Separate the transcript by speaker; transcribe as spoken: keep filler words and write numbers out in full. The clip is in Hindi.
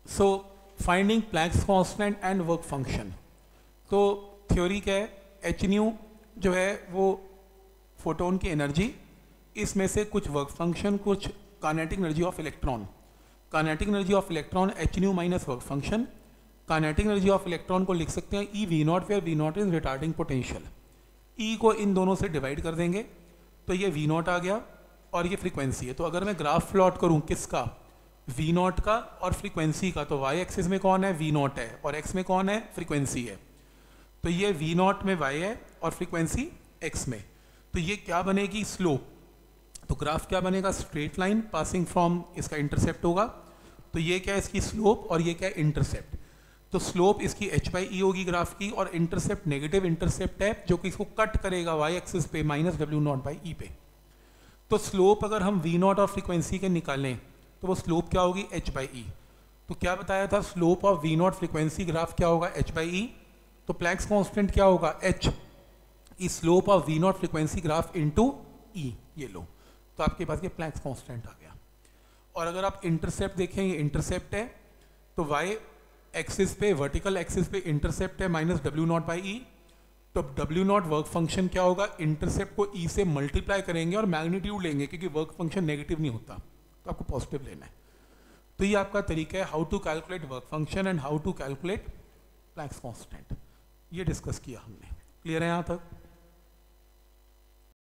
Speaker 1: So finding Planck's constant and work function. तो थ्योरी क्या है, एच न्यू जो है वो फोटोन की एनर्जी, इसमें से कुछ वर्क फंक्शन, कुछ kinetic energy of electron. Kinetic energy of electron h nu minus work function. Kinetic energy of electron को लिख सकते हैं e V naught, where V naught is retarding potential. E को इन दोनों से डिवाइड कर देंगे तो ये वी नॉट आ गया और ये फ्रीक्वेंसी है। तो अगर मैं ग्राफ प्लॉट करूं किसका, वी नॉट का और फ्रीक्वेंसी का, तो वाई एक्सिस में कौन है, वी नॉट है, और एक्स में कौन है, फ्रीक्वेंसी है। तो ये वी नॉट में वाई है और फ्रीक्वेंसी एक्स में। तो ये क्या बनेगी, स्लोप। तो ग्राफ क्या बनेगा, स्ट्रेट लाइन पासिंग फ्रॉम, इसका इंटरसेप्ट होगा। तो ये क्या है, इसकी स्लोप, और ये क्या है, इंटरसेप्ट। तो स्लोप इसकी एच बाई ई होगी ग्राफ की, और इंटरसेप्ट नेगेटिव इंटरसेप्ट है जो कि इसको कट करेगा वाई एक्सिस पे minus W naught by e पे। तो स्लोप अगर हम वी नॉट और फ्रीक्वेंसी के निकालें तो वो स्लोप क्या होगी, एच बाई ई। तो क्या बताया था, slope of V naught frequency graph क्या होगा, एच बाई ई। तो प्लैंक्स कांस्टेंट क्या होगा, h e slope of V naught frequency graph into e. ये लो, तो आपके पास ये प्लैंक्स कांस्टेंट आ गया। और अगर आप इंटरसेप्ट देखें, ये इंटरसेप्ट है, तो वाई एक्सिस पे, वर्टिकल एक्सिस पे इंटरसेप्ट है minus W naught by e. तो डब्ल्यू नॉट वर्क फंक्शन क्या होगा, इंटरसेप्ट को ई से मल्टीप्लाई करेंगे और मैग्नीट्यूड लेंगे, क्योंकि वर्क फंक्शन नेगेटिव नहीं होता, तो आपको पॉजिटिव लेना है। तो ये आपका तरीका है how to calculate work function and how to calculate Planck's constant. ये डिस्कस किया हमने। क्लियर है यहाँ तक?